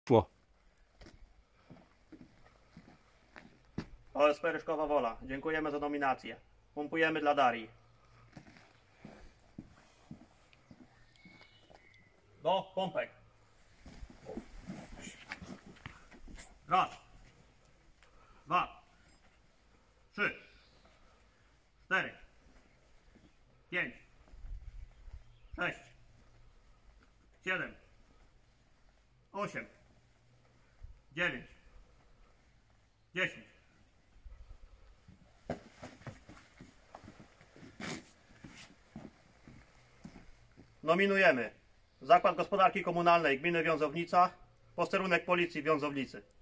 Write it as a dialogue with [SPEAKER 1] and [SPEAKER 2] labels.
[SPEAKER 1] Szło.
[SPEAKER 2] OSP Ryszkowa Wola. Dziękujemy za nominację. Pompujemy dla Darii. Do pompek. Raz. 2. 3. 4. 5. 6. 7. 8. 9. 10. Nominujemy Zakład Gospodarki Komunalnej Gminy Wiązownica, posterunek Policji w Wiązownicy.